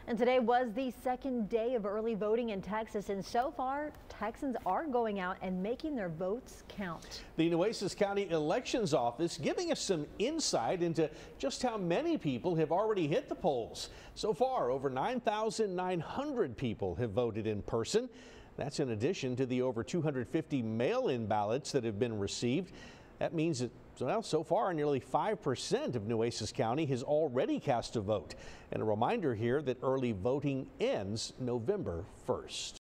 And today was the second day of early voting in Texas, and so far Texans are going out and making their votes count. The Nueces County Elections Office giving us some insight into just how many people have already hit the polls. So far, over 9,900 people have voted in person. That's in addition to the over 250 mail-in ballots that have been received. That means that, well, so far nearly 5% of Nueces County has already cast a vote. And a reminder here that early voting ends November 1st.